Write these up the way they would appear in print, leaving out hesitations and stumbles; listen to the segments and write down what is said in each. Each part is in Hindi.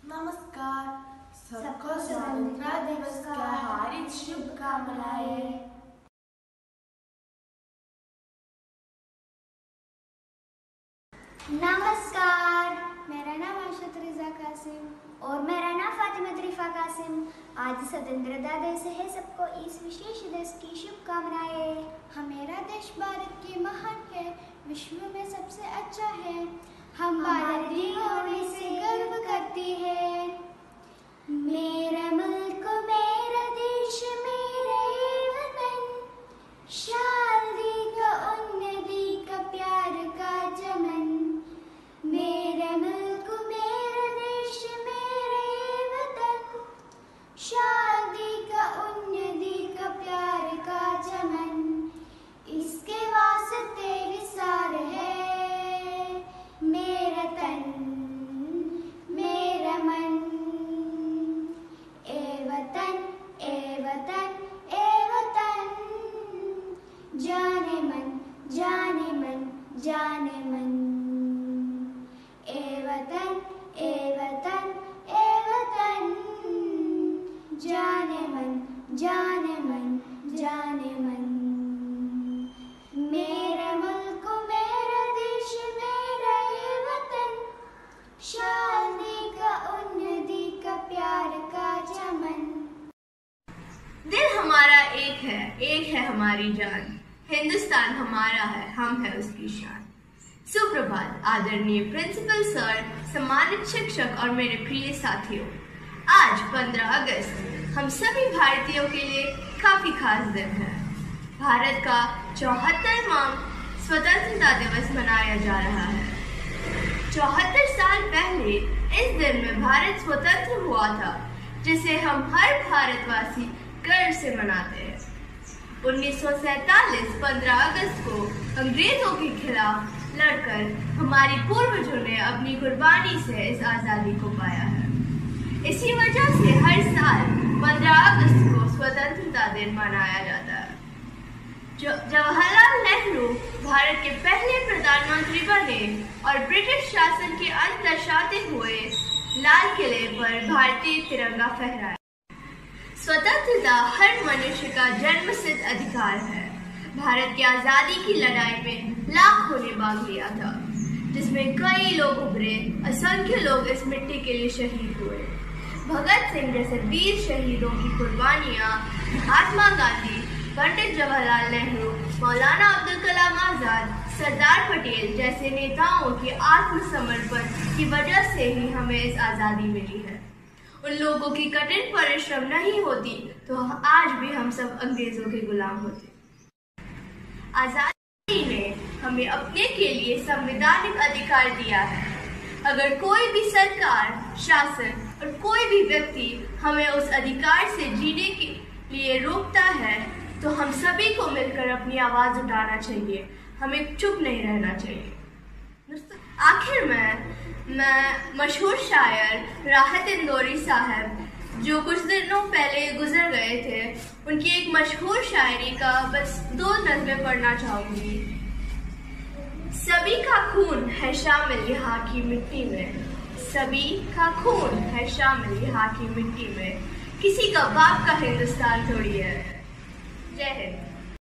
नमस्कार, सबको स्वतंत्रता दिवस की हार्दिक शुभकामनाएं। नमस्कार, मेरा नाम आशा तरीजा कासिम और मेरा नाम फातिमा तरीफा कासिम। आज स्वतंत्रता दिवस है, सबको इस विशेष दिवस की शुभकामनाएं। हमारा देश भारत की महान है, विश्व में सबसे अच्छा है। हम भारतीय होने से गर्व करती है। मेरा मुल्क मेरा देश मेरा ये वतन, शादी का उन्नति का प्यार का चमन। मेरा मुल्क मेरा देश मेरा ये वतन, शादी का उन्नति का प्यार का चमन। इसके वास्ते निसार है मेरा तन मेरा मन। ए वतन ए वतन ए वतन, जाने मन जाने मन जाने मन। ए वतन ए वतन ए वतन, जाने मन जाने मन जाने मन। मेरा मुल्क मेरा देश मेरा ये वतन, शादी का उन्नति का प्यार का चमन। दिल हमारा एक है हमारी जान। हिंदुस्तान हमारा है, हम है उसकी शान। सुप्रभात आदरणीय प्रिंसिपल सर, सम्मानित शिक्षक और मेरे प्रिय साथियों। आज 15 अगस्त हम सभी भारतीयों के लिए काफी खास दिन है। भारत का 74वां स्वतंत्रता दिवस मनाया जा रहा है। 74 साल पहले इस दिन में भारत स्वतंत्र हुआ था, जिसे हम हर भारतवासी गर्व से मनाते हैं। 1947 15 अगस्त को अंग्रेजों के खिलाफ लड़कर हमारी पूर्वजों ने अपनी कुर्बानी से इस आज़ादी को पाया है। इसी वजह से हर साल 15 अगस्त को स्वतंत्रता दिन मनाया जाता है। जवाहरलाल नेहरू भारत के पहले प्रधानमंत्री बने और ब्रिटिश शासन के अंत दर्शाते हुए लाल किले पर भारतीय तिरंगा फहराया। स्वतंत्रता हर मनुष्य का जन्मसिद्ध अधिकार है। भारत की आजादी की लड़ाई में लाखों ने भाग लिया था, जिसमें कई लोग उभरे, असंख्य लोग इस मिट्टी के लिए शहीद हुए। भगत सिंह जैसे वीर शहीदों की कुर्बानियां महात्मा गांधी, पंडित जवाहरलाल नेहरू, मौलाना अब्दुल कलाम आजाद, सरदार पटेल जैसे नेताओं के आत्मसमर्पण की वजह से ही हमें इस आजादी मिली है। उन लोगों की कठिन परिश्रम नहीं होती तो आज भी हम सब अंग्रेजों के गुलाम होते। आजादी ने हमें अपने के लिए संवैधानिक अधिकार दिया है। अगर कोई भी सरकार, शासन और कोई भी व्यक्ति हमें उस अधिकार से जीने के लिए रोकता है तो हम सभी को मिलकर अपनी आवाज उठाना चाहिए। हमें चुप नहीं रहना चाहिए। आखिर में मैं मशहूर शायर राहत इंदौरी साहब, जो कुछ दिनों पहले गुजर गए थे, उनकी एक मशहूर शायरी का बस 2 नज़में पढ़ना चाहूंगी। सभी का खून है शामिल यहाँ की मिट्टी में, सभी का खून है शामिल यहाँ की मिट्टी में, किसी का बाप का हिंदुस्तान थोड़ी है। जय हिंद।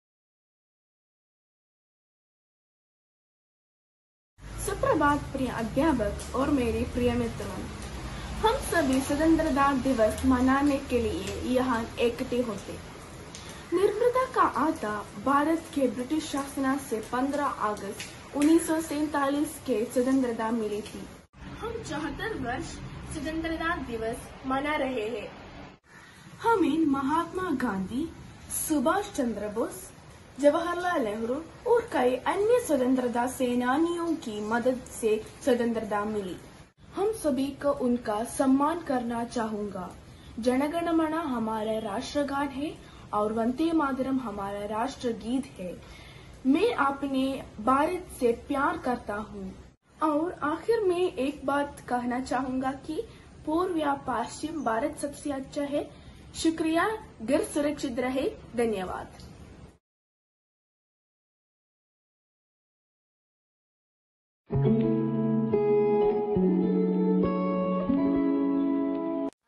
सुप्रभात प्रिय अध्यापक और मेरे प्रिय मित्रों, हम सभी स्वतंत्रता दिवस मनाने के लिए यहाँ इकट्ठे होते। निर्भयता का आता भारत के ब्रिटिश शासन से 15 अगस्त 1947 के स्वतंत्रता मिली थी। हम 74 वर्ष स्वतंत्रता दिवस मना रहे हैं। हमें महात्मा गांधी, सुभाष चंद्र बोस, जवाहरलाल नेहरू और कई अन्य स्वतंत्रता सेनानियों की मदद से स्वतंत्रता मिली। हम सभी को उनका सम्मान करना चाहूंगा। जनगण मन हमारा राष्ट्रगान है और वंदे मातरम हमारा राष्ट्र गीत है। मैं अपने भारत से प्यार करता हूँ। और आखिर में एक बात कहना चाहूंगा कि पूर्व या पश्चिम भारत सबसे अच्छा है। शुक्रिया। घर सुरक्षित रहे। धन्यवाद।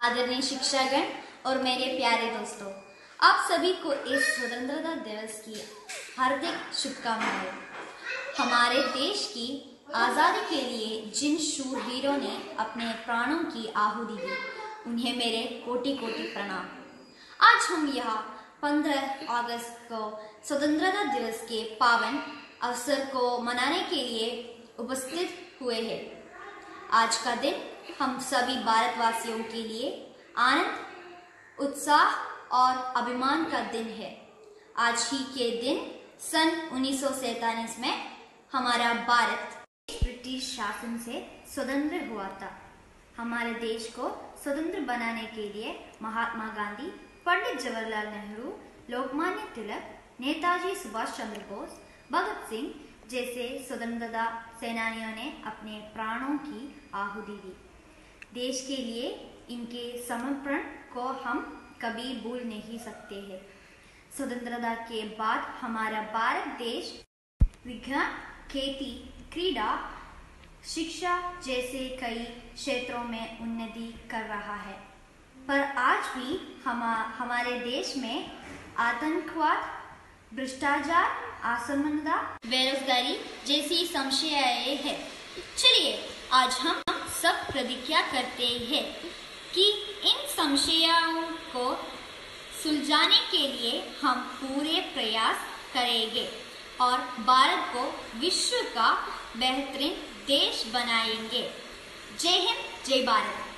आदरणीय शिक्षागण और मेरे प्यारे दोस्तों, आप सभी को इस स्वतंत्रता दिवस की हार्दिक शुभकामनाएं। हमारे देश की आज़ादी के लिए जिन शूरवीरों ने अपने प्राणों की आहुति दी, उन्हें मेरे कोटि कोटि प्रणाम। आज हम यहाँ 15 अगस्त को स्वतंत्रता दिवस के पावन अवसर को मनाने के लिए उपस्थित हुए हैं। आज का दिन हम सभी भारतवासियों के लिए आनंद, उत्साह और अभिमान का दिन है। आज ही के दिन सन 1947 में हमारा भारत ब्रिटिश शासन से स्वतंत्र हुआ था। हमारे देश को स्वतंत्र बनाने के लिए महात्मा गांधी, पंडित जवाहरलाल नेहरू, लोकमान्य तिलक, नेताजी सुभाष चंद्र बोस, भगत सिंह जैसे स्वतंत्रता सेनानियों ने अपने प्राणों की आहुति दी। देश के लिए इनके समर्पण को हम कभी भूल नहीं सकते हैं। स्वतंत्रता के बाद हमारा भारत देश विज्ञान, खेती, क्रीड़ा, शिक्षा जैसे कई क्षेत्रों में उन्नति कर रहा है, पर आज भी हमारे देश में आतंकवाद, भ्रष्टाचार, असमानता, बेरोजगारी जैसी समस्याएं हैं। चलिए आज हम सब प्रतिज्ञा करते हैं कि इन समस्याओं को सुलझाने के लिए हम पूरे प्रयास करेंगे और भारत को विश्व का बेहतरीन देश बनाएंगे। जय हिंद, जय भारत।